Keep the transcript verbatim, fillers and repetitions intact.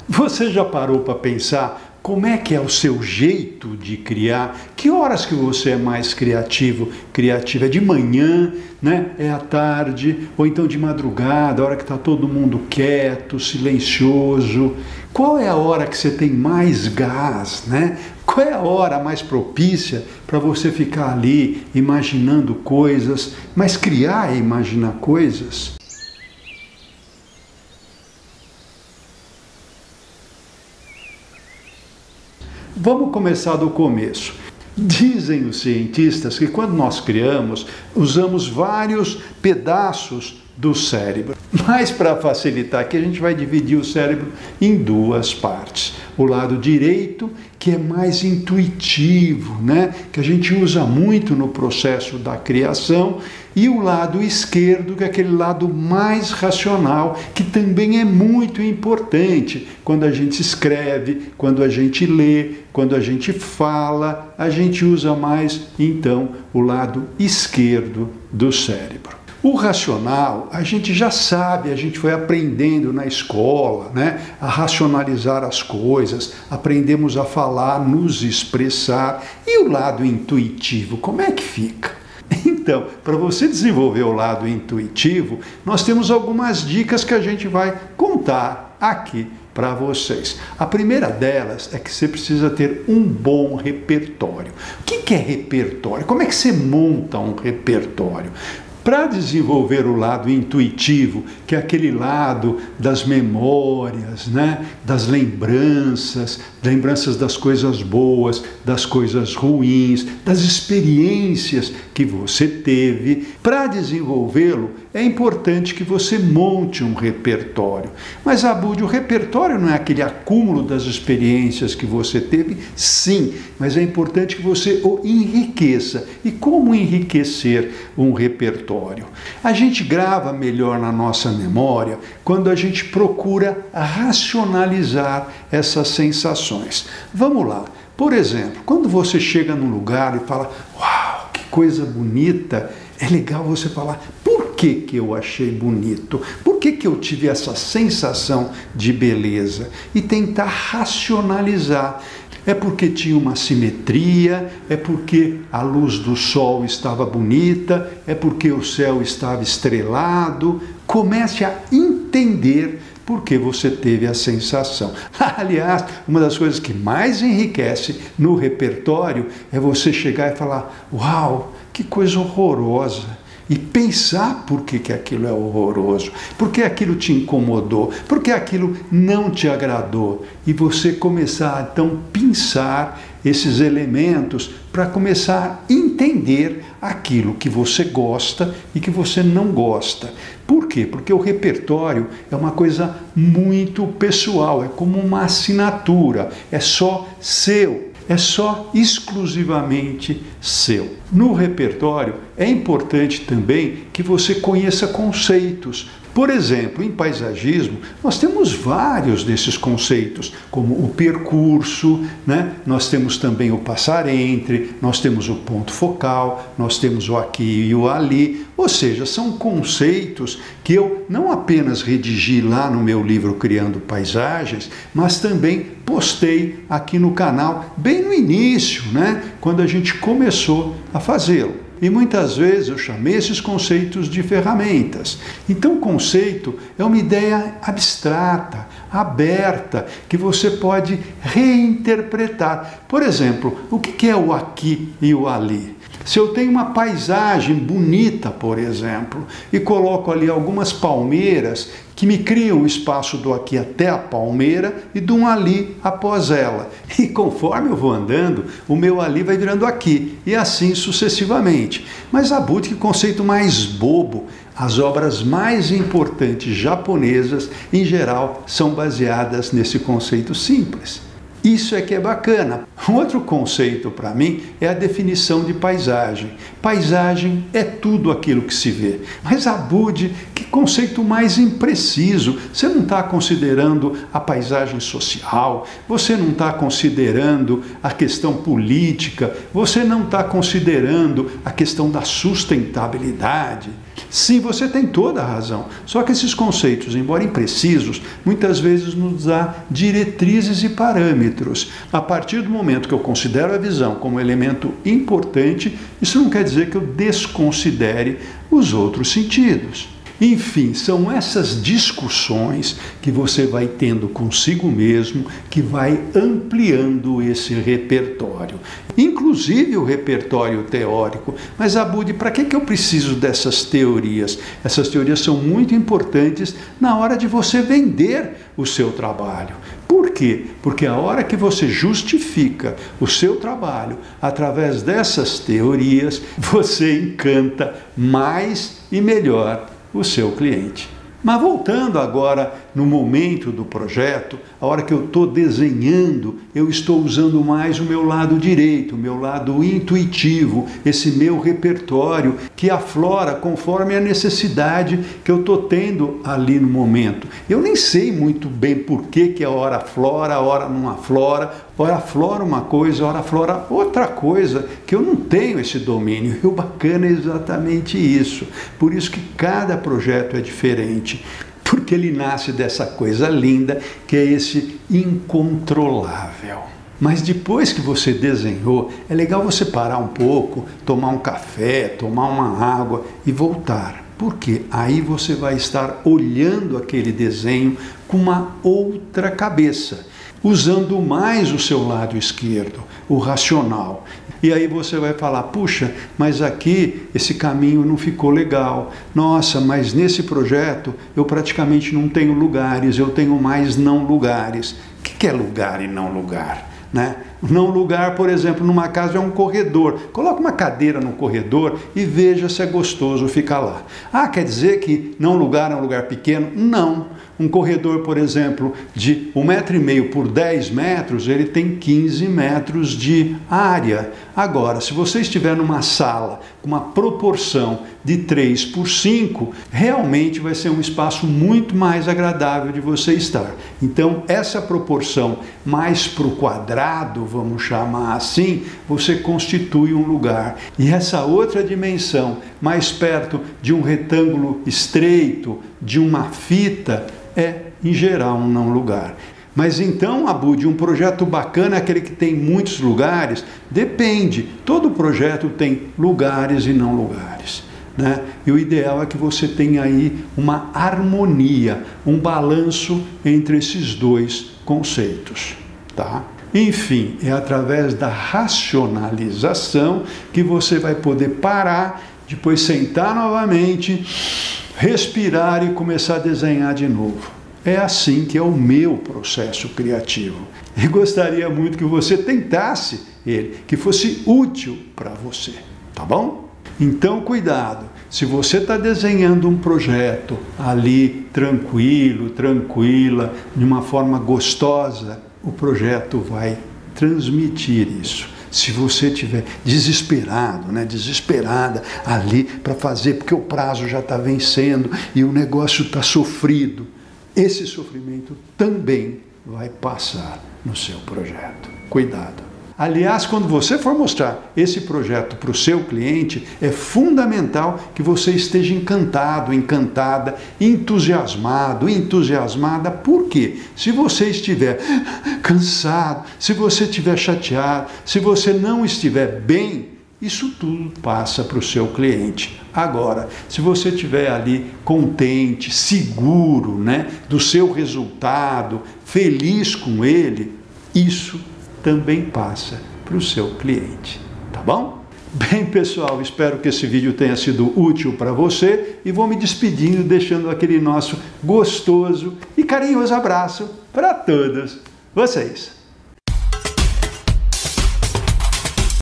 Você já parou para pensar como é que é o seu jeito de criar? Que horas que você é mais criativo? Criativo é de manhã, né? É à tarde, ou então de madrugada, a hora que está todo mundo quieto, silencioso. Qual é a hora que você tem mais gás, né? Qual é a hora mais propícia para você ficar ali imaginando coisas? Mas criar é imaginar coisas? Vamos começar do começo. Dizem os cientistas que quando nós criamos, usamos vários pedaços do cérebro. Mas para facilitar aqui, a gente vai dividir o cérebro em duas partes. O lado direito, que é mais intuitivo, né? Que a gente usa muito no processo da criação, e o lado esquerdo, que é aquele lado mais racional, que também é muito importante quando a gente escreve, quando a gente lê, quando a gente fala, a gente usa mais, então, o lado esquerdo do cérebro. O racional, a gente já sabe, a gente foi aprendendo na escola, né, a racionalizar as coisas, aprendemos a falar, nos expressar. E o lado intuitivo, como é que fica? Então, para você desenvolver o lado intuitivo, nós temos algumas dicas que a gente vai contar aqui para vocês. A primeira delas é que você precisa ter um bom repertório. O que é repertório? Como é que você monta um repertório? Para desenvolver o lado intuitivo, que é aquele lado das memórias, né? Das lembranças, lembranças das coisas boas, das coisas ruins, das experiências que você teve, para desenvolvê-lo é importante que você monte um repertório. Mas, Abud, o repertório não é aquele acúmulo das experiências que você teve? Sim, mas é importante que você o enriqueça. E como enriquecer um repertório? A gente grava melhor na nossa memória quando a gente procura racionalizar essas sensações. Vamos lá. Por exemplo, quando você chega num lugar e fala, uau, que coisa bonita, é legal você falar, por que que eu achei bonito? Por que que eu tive essa sensação de beleza? E tentar racionalizar. É porque tinha uma simetria, é porque a luz do sol estava bonita, é porque o céu estava estrelado. Comece a entender por que você teve a sensação. Aliás, uma das coisas que mais enriquece no repertório é você chegar e falar, uau, que coisa horrorosa. E pensar por que que aquilo é horroroso, por que aquilo te incomodou, por que aquilo não te agradou. E você começar, então, a pensar esses elementos para começar a entender aquilo que você gosta e que você não gosta. Por quê? Porque o repertório é uma coisa muito pessoal, é como uma assinatura, é só seu. É só exclusivamente seu. No repertório é importante também que você conheça conceitos. Por exemplo, em paisagismo, nós temos vários desses conceitos, como o percurso, né? Nós temos também o passar entre, nós temos o ponto focal, nós temos o aqui e o ali, ou seja, são conceitos que eu não apenas redigi lá no meu livro Criando Paisagens, mas também postei aqui no canal, bem no início, né? Quando a gente começou a fazê-lo. E muitas vezes eu chamei esses conceitos de ferramentas. Então, o conceito é uma ideia abstrata, aberta, que você pode reinterpretar. Por exemplo, o que é o aqui e o ali? Se eu tenho uma paisagem bonita, por exemplo, e coloco ali algumas palmeiras que me criam o espaço do aqui até a palmeira e do um ali após ela. E conforme eu vou andando, o meu ali vai virando aqui, e assim sucessivamente. Mas, Abud, que conceito mais bobo! As obras mais importantes japonesas, em geral, são baseadas nesse conceito simples. Isso é que é bacana. Um outro conceito para mim é a definição de paisagem. Paisagem é tudo aquilo que se vê. Mas, Abud, que conceito mais impreciso. Você não está considerando a paisagem social, você não está considerando a questão política, você não está considerando a questão da sustentabilidade. Sim, você tem toda a razão. Só que esses conceitos, embora imprecisos, muitas vezes nos dá diretrizes e parâmetros. A partir do momento que eu considero a visão como elemento importante, isso não quer dizer que eu desconsidere os outros sentidos. Enfim, são essas discussões que você vai tendo consigo mesmo que vai ampliando esse repertório. Inclusive o repertório teórico. Mas, Abud, para que que eu preciso dessas teorias? Essas teorias são muito importantes na hora de você vender o seu trabalho. Por quê? Porque a hora que você justifica o seu trabalho através dessas teorias, você encanta mais e melhor o seu cliente. Mas voltando agora no momento do projeto, a hora que eu estou desenhando, eu estou usando mais o meu lado direito, o meu lado intuitivo, esse meu repertório que aflora conforme a necessidade que eu estou tendo ali no momento. Eu nem sei muito bem por que que a hora aflora, a hora não aflora, ora aflora uma coisa, ora aflora outra coisa, que eu não tenho esse domínio. E o bacana é exatamente isso. Por isso que cada projeto é diferente. Porque ele nasce dessa coisa linda que é esse incontrolável. Mas depois que você desenhou, é legal você parar um pouco, tomar um café, tomar uma água e voltar. Porque aí você vai estar olhando aquele desenho com uma outra cabeça, usando mais o seu lado esquerdo, o racional. E aí você vai falar, puxa, mas aqui esse caminho não ficou legal. Nossa, mas nesse projeto eu praticamente não tenho lugares, eu tenho mais não lugares. O que é lugar e não lugar? Né? Não lugar, por exemplo, numa casa é um corredor. Coloca uma cadeira no corredor e veja se é gostoso ficar lá. Ah, quer dizer que não lugar é um lugar pequeno? Não. Um corredor, por exemplo, de um metro e meio por dez metros, ele tem quinze metros de área. Agora, se você estiver numa sala com uma proporção de três por cinco, realmente vai ser um espaço muito mais agradável de você estar. Então, essa proporção mais para o quadrado, vamos chamar assim, você constitui um lugar. E essa outra dimensão, mais perto de um retângulo estreito, de uma fita, é, em geral, um não lugar. Mas então, Abud, um projeto bacana é aquele que tem muitos lugares? Depende. Todo projeto tem lugares e não lugares, né? E o ideal é que você tenha aí uma harmonia, um balanço entre esses dois conceitos, tá? Enfim, é através da racionalização que você vai poder parar, depois sentar novamente, respirar e começar a desenhar de novo. É assim que é o meu processo criativo. E gostaria muito que você tentasse ele, que fosse útil para você, tá bom? Então, cuidado. Se você está desenhando um projeto ali, tranquilo, tranquila, de uma forma gostosa, o projeto vai transmitir isso. Se você estiver desesperado, né, desesperada ali para fazer, porque o prazo já está vencendo e o negócio está sofrido, esse sofrimento também vai passar no seu projeto. Cuidado. Aliás, quando você for mostrar esse projeto para o seu cliente, é fundamental que você esteja encantado, encantada, entusiasmado, entusiasmada. Por quê? Se você estiver cansado, se você estiver chateado, se você não estiver bem, isso tudo passa para o seu cliente. Agora, se você estiver ali contente, seguro, né, do seu resultado, feliz com ele, isso também passa para o seu cliente, tá bom? Bem, pessoal, espero que esse vídeo tenha sido útil para você e vou me despedindo, deixando aquele nosso gostoso e carinhoso abraço para todos vocês.